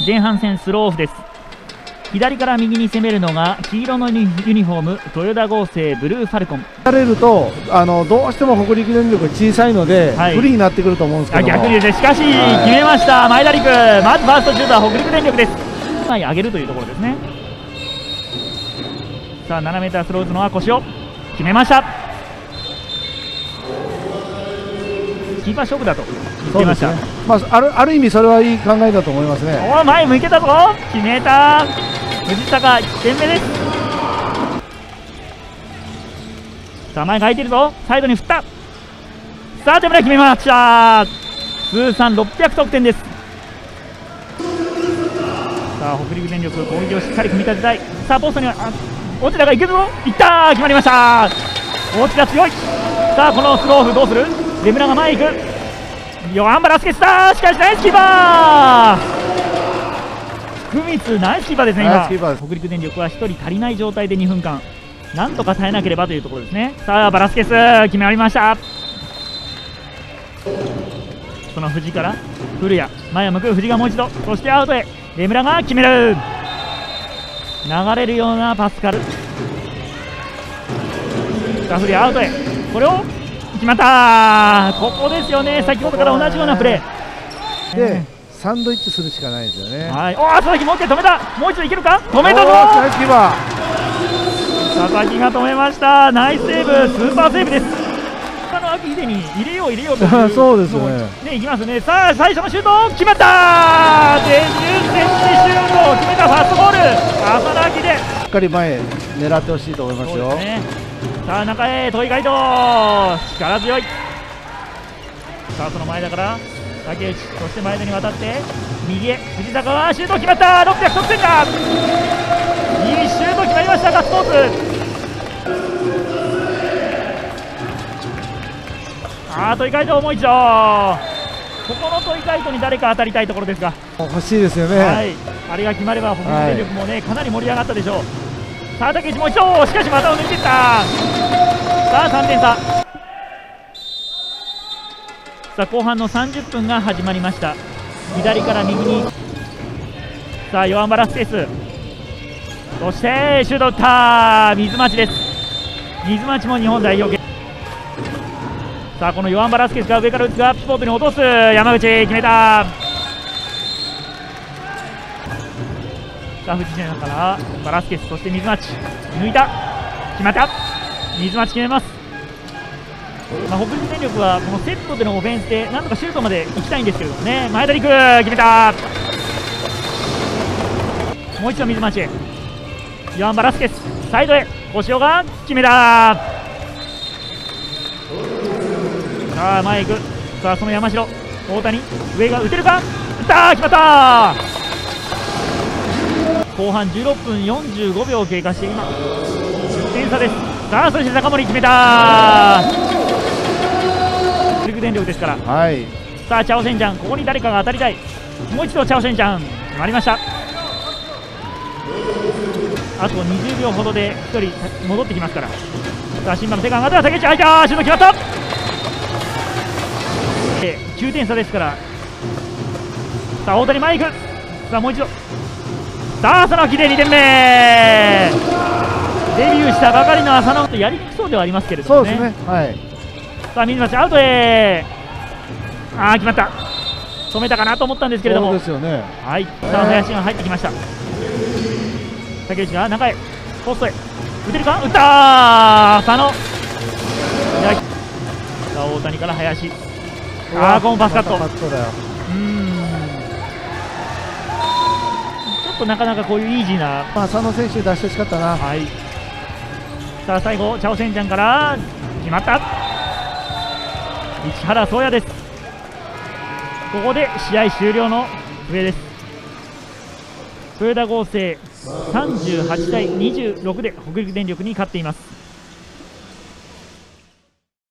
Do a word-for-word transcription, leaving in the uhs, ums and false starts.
前半戦スローオフです。左から右に攻めるのが黄色のユニフォーム豊田合成ブルーファルコン。 されるとあのどうしても北陸電力が小さいので、はい、不利になってくると思うんですけども、 逆にですね、しかし、はい、決めました前田陸。まずファーストシュートは北陸電力です。はい、上げるというところですね。さあ ななメーター スローズのは腰を決めました。キーパー勝負だと言っていました。 まあ、あるある意味それはいい考えだと思いますね。 お前向けたぞ、決めた藤坂いってんめです。さあ前が空いてるぞ、サイドに振った。さあ手村決めました。通算ろっぴゃく得点です。さあ北陸電力攻撃をしっかり組み立てたい。さあポストには落ちたがいけるぞ、いったー、決まりました。落ちた強い。さあこのスローオフどうする。出村が前行く。ヨアンバラスケスだ。しかしナイスキーパー、福光ナイスキーパーですね。今北陸電力はひとり足りない状態でにふんかんなんとか耐えなければというところですね。さあバラスケス決まりました。その藤から古谷、前を向く藤がもう一度、そしてアウトへ出村が決める。流れるようなパスカル。さあ古谷アウトへ、これを決まった。ここですよね、先ほどから同じようなプレーで、サンドイッチするしかないですよね。 はい、おお佐々木もう一回止めた。もう一度いけるか。止めたぞ。 ナイスキーパー佐々木が止めました。ナイスセーブ、スーパーセーブです。他の秋秀に入れよう入れようというそうですね。 ね、いきますね。さあ最初のシュート決まった。でじゅっセンチシュートを決めたファーストゴール浅田秋秀。しっかり前狙ってほしいと思いますよ。 そうですね。さあ中へ戸井海斗、力強い。さあその前だから竹内、そして前田に渡って右へ藤坂はシュート決まった。ろっぴゃく得点だ。いいシュート決まりました。ガッツポーズ。ああ戸井海斗もう一度、ここの戸井海斗に誰か当たりたいところですが欲しいですよね。 はい、あれが決まれば北陸電力もね、はい、かなり盛り上がったでしょう。さあ竹内もう一度、しかし股を抜いていった。さあさんてんさ。さあ後半のさんじゅっぷんが始まりました。左から右にさあヨアンバラスケス、そしてシュート打った水町です。水町も日本代表。さあこのヨアンバラスケスが上から打つがピポートに落とす。山口決めた。さあ藤島からバラスケス、そして水町抜いた、決まった。水町決めます。まあ、北陸電力はこのセットでのオフェンスでなんとかシュートまで行きたいんですけれどもね。前田陸決めた。もう一度水町へ、ヨアンバラスケスサイドへ、星尾が決めた。さあ前行く。さあその山城、大谷上が打てるか。打った、決まった。後半じゅうろっぷんよんじゅうごびょう経過して今じゅってんさです。さあそして高森決めた。北陸電力ですから、はい、さあチャオセンジャン、ここに誰かが当たりたい。もう一度チャオセンジャン決まりました。あとにじゅうびょうほどでひとり戻ってきますから。さあ新馬の手が上がった。竹内開いた。シュート決まった。きゅうてんさですから。さあ大谷前行く。さあもう一度、さあ浅野木でにてんめ。デビューしたばかりの浅野とやりにくそうではありますけれどもね。そうですね、はい、さあ水町アウトへ。ああ決まった。止めたかなと思ったんですけれども、そうですよね。はい、さあ林が入ってきました。竹内が中へポストへ打てるか。打ったー浅野。さあ大谷から林、ああこのパスカット、うん、ちょっとなかなかこういうイージーな、 まあ、佐野選手出してほしかったな。 はい、さあ最後チャオセンジャンから決まった。市原宗也です。ここで試合終了の笛です。豊田合成さんじゅうはちたいにじゅうろくで北陸電力に勝っています。